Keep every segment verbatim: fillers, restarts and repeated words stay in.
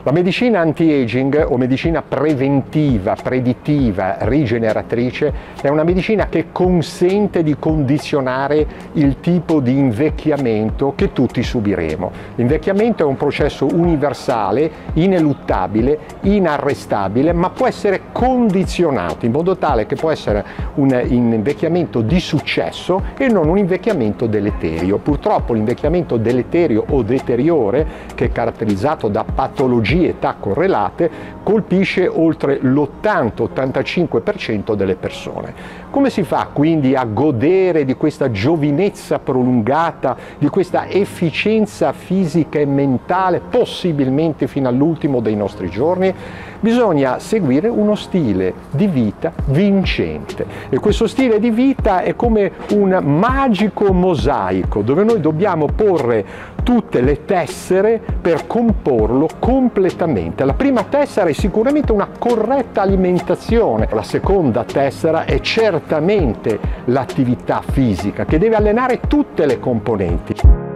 La medicina anti-aging o medicina preventiva, predittiva, rigeneratrice è una medicina che consente di condizionare il tipo di invecchiamento che tutti subiremo. L'invecchiamento è un processo universale, ineluttabile, inarrestabile, ma può essere condizionato in modo tale che può essere un invecchiamento di successo e non un invecchiamento deleterio. Purtroppo l'invecchiamento deleterio o deteriore, che è caratterizzato da patologie età correlate, colpisce oltre l'ottanta ottantacinque per cento delle persone. Come si fa quindi a godere di questa giovinezza prolungata, di questa efficienza fisica e mentale, possibilmente fino all'ultimo dei nostri giorni? Bisogna seguire uno stile di vita vincente, e questo stile di vita è come un magico mosaico dove noi dobbiamo porre tutte le tessere per comporlo completamente. La prima tessera è sicuramente una corretta alimentazione, la seconda tessera è certamente l'attività fisica che deve allenare tutte le componenti.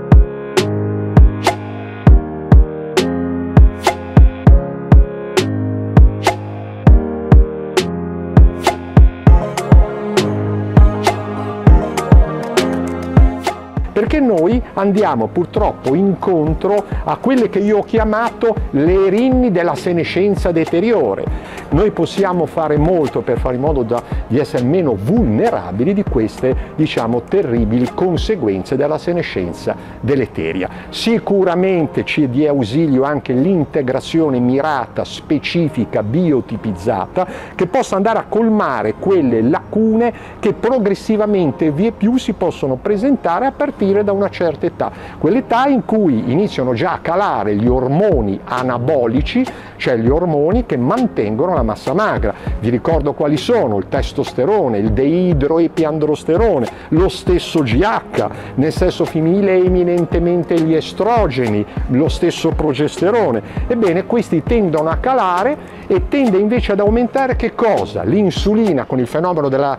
Perché noi andiamo purtroppo incontro a quelle che io ho chiamato le erinni della senescenza deteriore. Noi possiamo fare molto per fare in modo da, di essere meno vulnerabili di queste, diciamo, terribili conseguenze della senescenza deleteria. Sicuramente ci è di ausilio anche l'integrazione mirata, specifica, biotipizzata, che possa andare a colmare quelle lacune che progressivamente vie più si possono presentare a partire da una certa età, quell'età in cui iniziano già a calare gli ormoni anabolici, cioè gli ormoni che mantengono la massa magra. Vi ricordo quali sono: il testosterone, il deidroepiandrosterone, lo stesso G H, nel sesso femminile eminentemente gli estrogeni, lo stesso progesterone. Ebbene, questi tendono a calare e tende invece ad aumentare che cosa? L'insulina con il fenomeno della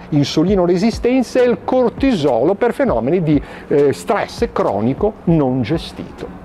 insulinoresistenza e il cortisolo per fenomeni di eh, stress cronico non gestito.